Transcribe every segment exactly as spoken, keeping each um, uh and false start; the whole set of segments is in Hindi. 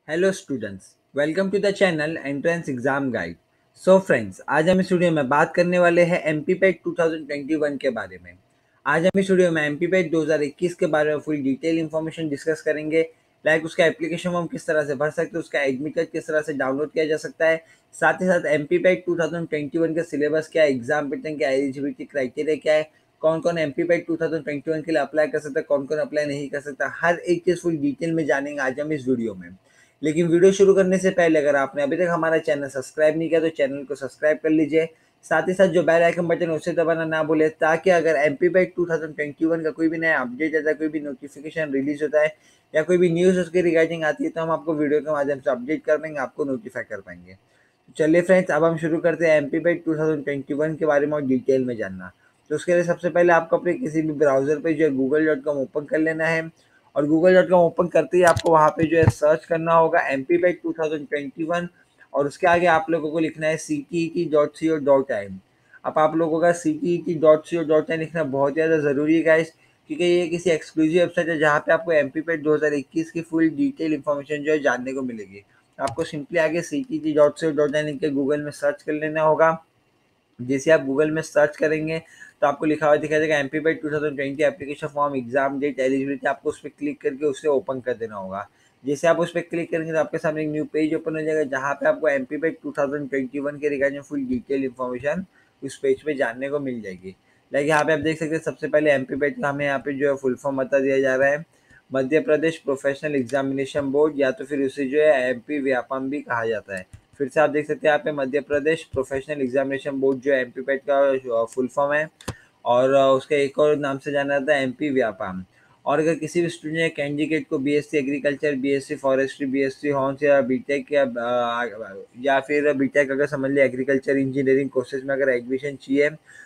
Hello students, welcome to the channel entrance exam guide. So friends, आज हम इस वीडियो में बात करने वाले हैं MP PAT two thousand twenty one के बारे में। आज हम इस वीडियो में एमपी पैट दो हज़ार इक्कीस के बारे में फुल डिटेल इन्फॉर्मेशन डिस्कस करेंगे। लाइक उसका एप्लीकेशन फॉर्म किस तरह से भर सकते हैं, उसका एडमिट कार्ड किस तरह से डाउनलोड किया जा सकता है, साथ ही साथ MP PAT two thousand twenty one का सिलेबस क्या है, एग्जाम पैटर्न क्या है, एलिजिबिलिटी क्राइटेरिया क्या है, कौन कौन MP PAT two thousand twenty one के लिए अप्लाई कर सकता है, कौन कौन अप्लाई नहीं कर सकता, हर एक चीज़ फुल डिटेल में जानेंगे आज हम इस वीडियो में। लेकिन वीडियो शुरू करने से पहले अगर आपने अभी तक हमारा चैनल सब्सक्राइब नहीं किया तो चैनल को सब्सक्राइब कर लीजिए। साथ ही साथ जो बेल आइकन बटन है उसे दबाना ना भूले, ताकि अगर MP PAT two thousand twenty one का कोई भी नया अपडेट आता है, कोई भी नोटिफिकेशन रिलीज होता है या कोई भी न्यूज़ उसके रिगार्डिंग आती है तो हम आपको वीडियो के माध्यम से अपडेट कर पाएंगे, आपको नोटिफाई कर पाएंगे। तो चलिए फ्रेंड्स, अब हम शुरू करते हैं MP PAT two thousand twenty one के बारे में और डिटेल में जानना। तो उसके लिए सबसे पहले आपको अपने किसी भी ब्राउजर पे जो है गूगल डॉट कॉम ओपन कर लेना है, और गूगल डॉट कॉम ओपन करते ही आपको वहाँ पे जो है सर्च करना होगा M P PAT two thousand twenty one, और उसके आगे आप लोगों को लिखना है C T E T dot C O dot in. अब आप लोगों का C T E T dot C O dot in लिखना बहुत ज़्यादा ज़रूरी है गाइस, क्योंकि ये किसी एक्सक्लूसिव वेबसाइट है जहाँ पे आपको एम पी पैट दो हज़ार इक्कीस की फुल डिटेल इन्फॉर्मेशन जो है जानने को मिलेगी। आपको सिंपली आगे C T E T dot C O dot in लिख के गूगल में सर्च कर लेना होगा। जैसे आप गूगल में सर्च करेंगे तो आपको लिखा हुआ दिखाई देगा MP PAT two thousand twenty application form exam date eligibility, आपको उस पर क्लिक करके उसे ओपन कर देना होगा। जैसे आप उस पर क्लिक करेंगे तो आपके सामने एक न्यू पेज ओपन हो जाएगा जहाँ पे आपको MP PAT two thousand twenty one के रिगार्डिंग फुल डिटेल इन्फॉर्मेशन उस पेज पे जानने को मिल जाएगी। लाइक यहाँ पे आप देख सकते हैं सबसे पहले एमपी बाई का हमें यहाँ पे जो है फुल फॉर्म बता दिया जा रहा है, Madhya Pradesh professional examination board, या तो फिर उसे जो है एमपी व्यापम भी कहा जाता है। फिर से आप देख सकते हैं यहाँ पे Madhya Pradesh professional examination board जो है एमपी पैट का फुल फॉर्म है, और उसका एक और नाम से जाना जाता है एमपी व्यापाम। और अगर किसी भी स्टूडेंट या कैंडिडेट को BSc agriculture, BSc forestry, BSc horse या बीटेक या अ, या फिर बीटेक अगर समझ लिया एग्रीकल्चर इंजीनियरिंग कोर्सेज में अगर एडमिशन चाहिए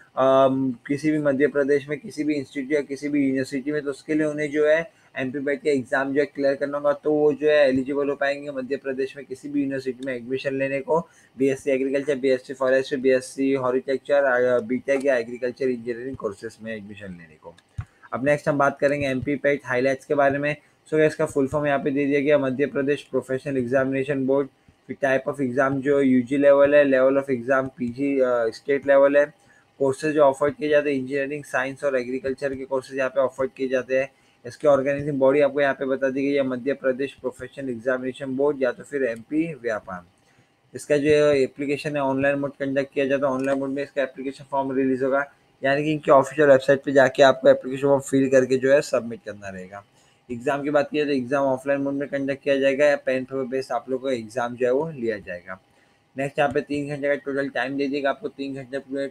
अम, किसी भी मध्य प्रदेश में किसी भी इंस्टीट्यूट या किसी भी यूनिवर्सिटी में, तो उसके लिए उन्हें जो है एमपी बैट का एग्जाम जो है क्लियर करना होगा, तो वो जो है एलिजिबल हो पाएंगे मध्य प्रदेश में किसी भी यूनिवर्सिटी में एडमिशन लेने को, BSc agriculture, BSc forestry, BSc horticulture, BTech या एग्रीकल्चर इंजीनियरिंग कोर्सेज में एडमिशन लेने को। अब नेक्स्ट हम बात करेंगे एमपी पैट हाईलाइट्स के बारे में। सो इसका फुल फॉर्म यहाँ पे दे दिया गया, Madhya Pradesh professional examination board. फिर टाइप ऑफ एग्जाम जो यूजी लेवल है, level of exam PG state level है। कोर्सेज जो ऑफर किए जाते हैं इंजीनियरिंग, साइंस और एग्रीकल्चर के कोर्सेज यहाँ पे ऑफर किए जाते हैं। इसके ऑर्गेनाइजिंग बॉडी आपको यहाँ पे बता दी गई है, Madhya Pradesh professional examination board या तो फिर एमपी व्यापाम। इसका जो एप्लीकेशन है ऑनलाइन मोड कंडक्ट किया जाता है, ऑनलाइन मोड में इसका एप्लीकेशन फॉर्म रिलीज होगा, यानी कि इनकी ऑफिशियल वेबसाइट पे जाके आपको एप्लीकेशन फॉर्म फिल करके जो है सबमिट करना रहेगा। एग्जाम की बात की जाए तो एग्जाम ऑफलाइन मोड में कंडक्ट किया जाएगा, या पेन पेपर बेस्ड आप लोगों को एग्जाम जो है वो लिया जाएगा। नेक्स्ट यहाँ पे तीन घंटे का टोटल टाइम दे दिएगा आपको, तीन घंटे पूरे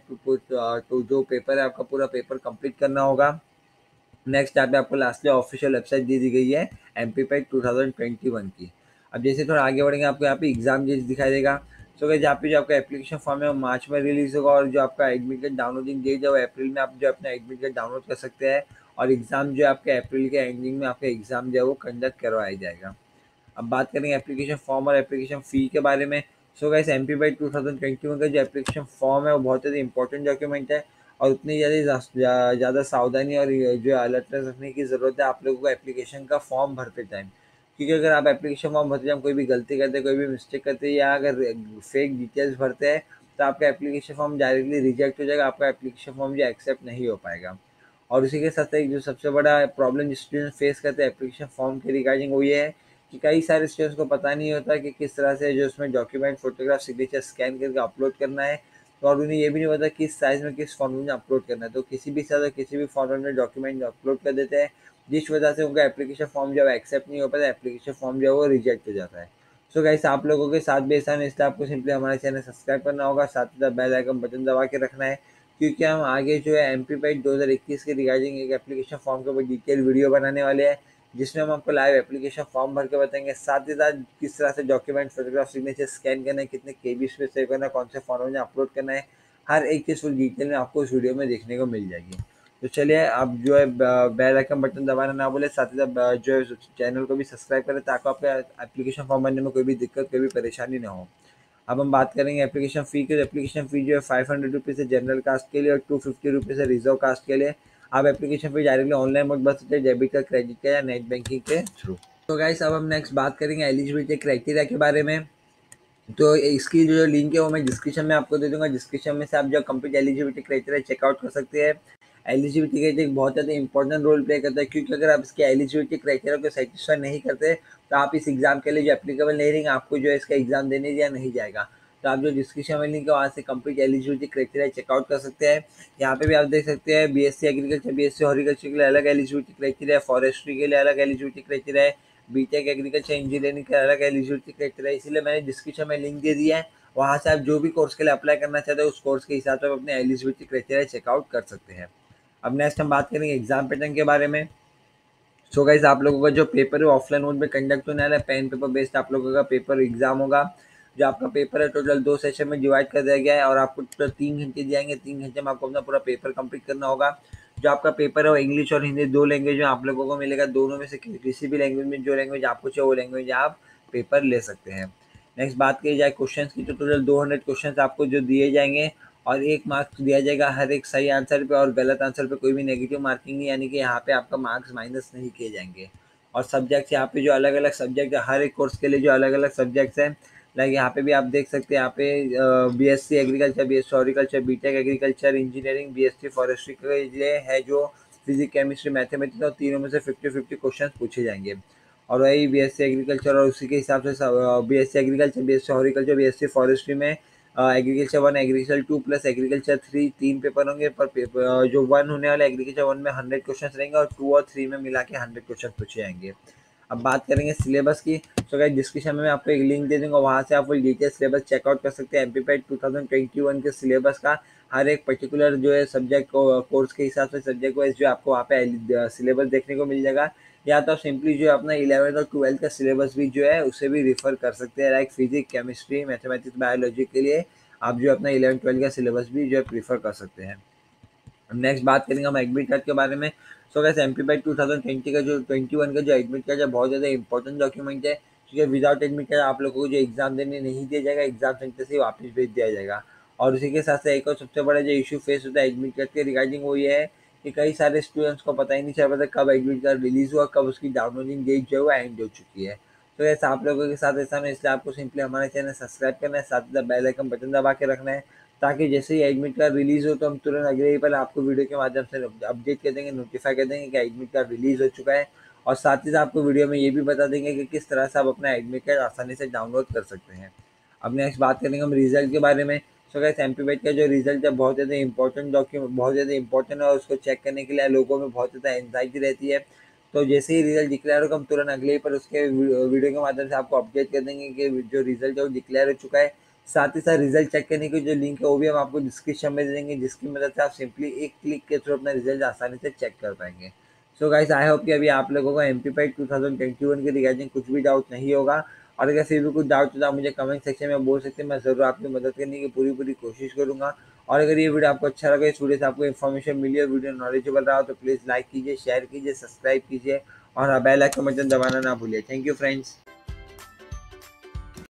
तो जो पेपर है आपका पूरा पेपर कंप्लीट करना होगा। नेक्स्ट यहाँ पे आपको लास्टली ऑफिशियल वेबसाइट दे दी गई है MP PAT two thousand twenty one की। अब जैसे थोड़ा आगे बढ़ेंगे आपको यहाँ पे एग्जाम डेट दिखाई देगा। सो गाइस, जहाँ पे जो आपका एप्लीकेशन फॉर्म है वो मार्च में रिलीज होगा, और जो आपका एडमिट कार्ड डाउनलोडिंग डेट है वो अप्रैल में आप जो अपना एडमिट कार्ड डाउनलोड कर सकते हैं, और एग्जाम जो है आपके अप्रैल के एंडिंग में आपका एग्जाम जो है वो कंडक्ट करवाया जाएगा। अब बात करेंगे एप्लीकेशन फॉर्म और एप्लीकेशन फ़ी के बारे में। So guys, MP PAT two thousand twenty one का जो एप्लीकेशन फॉर्म है वो बहुत ज़्यादा इंपॉर्टेंट डॉक्यूमेंट है, और उतनी ज़्यादा ज़्यादा सावधानी और जो अलर्टनेस रखने की ज़रूरत है आप लोगों को एप्लीकेशन का फॉर्म भरते टाइम। क्योंकि अगर आप एप्लीकेशन फॉर्म भरते टाइम कोई भी गलती करते, कोई भी मिस्टेक करते, या अगर फेक डिटेल्स भरते हैं तो आपका एप्लीकेशन फॉर्म डायरेक्टली रिजेक्ट हो जाएगा, आपका एप्लीकेशन फॉर्म जो एक्सेप्ट नहीं हो पाएगा। और उसी के साथ एक जो सबसे बड़ा प्रॉब्लम स्टूडेंट फेस करते हैं एप्लीकेशन फॉर्म के रिगार्डिंग वो ये है कि कई सारे स्टूडेंट्स को पता नहीं होता कि किस तरह से जो उसमें डॉक्यूमेंट, फोटोग्राफ, सिग्नेचर स्कैन करके अपलोड करना है, तो और उन्हें ये भी नहीं पता किस साइज़ में किस फॉर्मेट में अपलोड करना है, तो किसी भी साइज किसी भी फॉर्मेट में डॉक्यूमेंट अपलोड कर देते हैं, जिस वजह से उनका एप्लीकेशन फॉर्म जो है एक्सेप्ट नहीं हो पाता, एप्लीकेशन फॉर्म जो है वो रिजेक्ट हो जाता है। सो गाइस, आप लोगों के साथ भी ऐसा नहीं, इसलिए आपको सिंपली हमारे चैनल सब्सक्राइब करना होगा, साथ ही साथ बेल आइकन बटन दबा के रखना है, क्योंकि हम आगे जो है एमपी पैट दो हज़ार इक्कीस के रिगार्डिंग एक एप्लीकेशन फॉर्म के ऊपर डिटेल वीडियो बनाने वाले हैं, जिसमें हम आपको लाइव एप्लीकेशन फॉर्म भर के बताएंगे, साथ ही साथ किस तरह से डॉक्यूमेंट, फोटोग्राफ, सिग्नेचर स्कैन करना है, कितने केबीज पे सेव करना है, कौन से फॉर्मेट में अपलोड करना है, हर एक चीज़ फुल डिटेल में आपको इस वीडियो में देखने को मिल जाएगी। तो चलिए, आप जो है बेल आइकन बटन दबाना ना भूले, साथ ही साथ जो है चैनल को भी सब्सक्राइब करें, ताकि आपके एप्लीकेशन फॉर्म भरने में कोई भी दिक्कत, कोई भी परेशानी ना हो। अब हम बात करेंगे एप्लीकेशन फ़ी की। एप्लीकेशन फ़ी जो है फाइव हंड्रेड रुपीज़ है जनरल कास्ट के लिए, और टू फिफ्टी रुपीज़ है रिजर्व कास्ट के लिए। आप application fee directly online mode भर सकते हैं, डेबिट का, क्रेडिट का या नेट बैंकिंग के थ्रू। तो गाइस अब हम नेक्स्ट बात करेंगे एलिजिबिलिटी क्राइटेरिया के बारे में। तो इसकी जो लिंक है वो मैं डिस्क्रिप्शन में आपको दे दूंगा। डिस्क्रिप्शन में से आप जो कंप्लीट एलिजिबिलिटी क्राइटेरिया चेकआउट कर सकते हैं। एलिजिबिलिटी क्राइटेरिया बहुत ज़्यादा इंपॉर्टेंट रोल प्ले करता है, क्योंकि अगर आप इसके एलिजिबिलिटी क्राइटेरिया को सेटिस्फाई नहीं करते तो आप इस एग्जाम के लिए जो एप्लीकेबल नहीं रहेंगे, आपको जो है इसका एग्जाम देने दिया नहीं जाएगा। तो आप जो डिस्क्रिप्शन में लिंक है वहाँ से कंप्लीट एलिजिबिलिटी क्राइटेरिया चेकआउट कर सकते हैं। यहाँ पे भी आप देख सकते हैं बी.Sc एग्रीकल्चर, बी.Sc हॉर्टिकल्चर के लिए अलग एलिजिबिलिटी क्राइटेरिया है, फॉरेस्ट्री के लिए अलग एलिजिबिलिटी क्राइटेरिया है, बी.टेक एग्रीकल्चर इंजीनियरिंग के अलग एलिजिबिलिटी क्राइटेरिया है। इसीलिए मैंने डिस्क्रिप्शन में लिंक दे दिया है, वहाँ से आप जो भी कोर्स के लिए अप्लाई करना चाहते हो उस कोर्स के हिसाब से आप अपने एलिजिबिलिटी क्राइटेरिया चेकआउट कर सकते हैं। अब नेक्स्ट हम बात करेंगे एग्जाम पैटर्न के बारे में। सो गाइस आप लोगों का जो पेपर है ऑफलाइन मोड में कंडक्ट होने वाला है, पेन पेपर बेस्ड आप लोगों का पेपर एग्जाम होगा। जो आपका पेपर है टोटल दो सेशन में डिवाइड कर दिया गया है और आपको टोटल तीन घंटे दिएंगे। तीन घंटे में आपको अपना पूरा पेपर कंप्लीट करना होगा। जो आपका पेपर है वो इंग्लिश और हिंदी दो लैंग्वेज में आप लोगों को मिलेगा। दोनों में से किसी भी लैंग्वेज में जो लैंग्वेज आपको चाहिए वो लैंग्वेज आप पेपर ले सकते हैं। नेक्स्ट बात की जाए क्वेश्चंस की, तो टोटल दो हंड्रेड क्वेश्चंस आपको जो दिए जाएंगे और एक मार्क्स दिया जाएगा हर एक सही आंसर पे, और गलत आंसर पे कोई भी नेगेटिव मार्किंग नहीं, यानी कि यहाँ पे आपका मार्क्स माइनस नहीं किए जाएंगे। और सब्जेक्ट्स यहाँ पे जो अलग अलग सब्जेक्ट है, हर एक कोर्स के लिए जो अलग अलग सब्जेक्ट्स हैं, लाइक यहाँ पे भी आप देख सकते हैं। यहाँ पे BSc agriculture, BSc horticulture, BTech agriculture engineering, BSc forestry के लिए है जो फिजिक्स केमिस्ट्री मैथमेटिक्स, और तीनों में से फिफ्टी फिफ्टी क्वेश्चन पूछे जाएंगे। और वही बी.Sc एग्रीकल्चर और उसी के हिसाब से BSc agriculture, BSc horticulture, BSc forestry में agriculture one, agriculture two plus agriculture three, तीन पेपर होंगे। पर पेपर जो वन होने वाला एग्रीकल्चर वन में हंड्रेड क्वेश्चन रहेंगे और टू और थ्री में मिला के हंड्रेड क्वेश्चन पूछे जाएंगे। अब बात करेंगे सिलेबस की, तो गाइस डिस्क्रिप्शन में आपको एक लिंक दे दूंगा, वहाँ से आप फुल डिटेल सिलेबस चेकआउट कर सकते हैं। MP PAT two thousand twenty one के सिलेबस का हर एक पर्टिकुलर जो है सब्जेक्ट को कोर्स के हिसाब से सब्जेक्ट वाइज जो आपको वहाँ पे सिलेबस देखने को मिल जाएगा। या तो सिंपली जो है अपना इलेवेंथ और ट्वेल्थ का सिलेबस भी जो है उसे भी रिफर कर सकते हैं, like physics chemistry mathematics biology के लिए आप जो अपना इलेवन ट्वेल्थ का सिलेबस भी जो है प्रीफर कर सकते हैं। नेक्स्ट बात करेंगे हम एडमिट कार्ड के बारे में। So guys MP PAT two thousand twenty का जो ट्वेंटी वन का जो एडमिट कार्ड है बहुत ज़्यादा इंपॉर्टेंट डॉक्यूमेंट है, क्योंकि विदाउट एडमिट कार्ड आप लोगों को जो एग्जाम देने नहीं दिया जाएगा, एग्जाम सेंटर से वापस भेज दिया जाएगा। और उसी के साथ साथ एक और सबसे बड़ा जो इशू फेस होता है एडमिट कार्ड के रिगार्डिंग वो ये है कि कई सारे स्टूडेंट्स को पता ही नहीं चल पाता कब एडमिट कार्ड रिलीज हुआ, कब उसकी डाउनलोडिंग डेट जो है एंड हो चुकी है। तो ऐसा आप लोगों के साथ ऐसा नहीं, इसलिए आपको सिंपली हमारे चैनल सब्सक्राइब करना है, साथ ही बेल आइकन बटन दबा के रखना है, ताकि जैसे ही एडमिट कार्ड रिलीज़ हो तो हम तुरंत अगले ही पल आपको वीडियो के माध्यम से अपडेट कर देंगे, नोटिफाई कर देंगे कि एडमिट कार्ड रिलीज़ हो चुका है। और साथ ही साथ आपको वीडियो में ये भी बता देंगे कि किस तरह से आप अपना एडमिट कार्ड आसानी से डाउनलोड कर सकते हैं। अब नेक्स्ट बात करेंगे हम रिजल्ट के बारे में। सो गाइस एमपी बैच का जो रिजल्ट है बहुत ज़्यादा इंपॉर्टेंट डॉक्यूमेंट, बहुत ज़्यादा इंपॉर्टेंट है, और उसको चेक करने के लिए लोगों में बहुत ज़्यादा एंजाइटी रहती है। तो जैसे ही रिजल्ट डिक्लेयर होगा हम तुरंत अगले ही पर उसके वीडियो के माध्यम से आपको अपडेट कर देंगे कि जो रिजल्ट है वो डिक्लेयर हो चुका है। साथ ही साथ रिजल्ट चेक करने की जो लिंक है वो भी हम आपको डिस्क्रिप्शन में दे देंगे, जिसकी मदद से आप सिंपली एक क्लिक के थ्रू अपना रिजल्ट आसानी से चेक कर पाएंगे। सो गाइस आई होप कि अभी आप लोगों को MP PAT two thousand twenty one के रिगार्डिंग कुछ भी डाउट नहीं होगा। और अगर फिर भी कुछ डाउट हो तो आप मुझे कमेंट सेक्शन में बोल सकते हैं, मैं ज़रूर आपकी मदद करने की पूरी पूरी कोशिश करूँगा। और अगर ये वीडियो आपको अच्छा लगा, इस वीडियो से आपको इन्फॉर्मेशन मिली और वीडियो नॉलेजेबल रहा हो तो प्लीज़ लाइक कीजिए, शेयर कीजिए, सब्सक्राइब कीजिए और बेल आइकन बटन दबाना ना भूलिए। Thank you friends.